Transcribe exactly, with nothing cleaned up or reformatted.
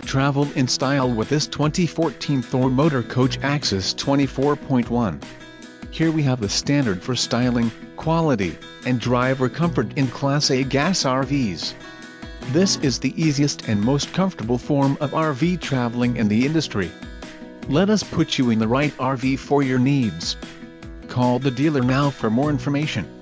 Travel in style with this twenty fourteen Thor Motor Coach Axis twenty-four point one. Here we have the standard for styling, quality, and driver comfort in Class A gas R Vs. This is the easiest and most comfortable form of R V traveling in the industry. Let us put you in the right R V for your needs. Call the dealer now for more information.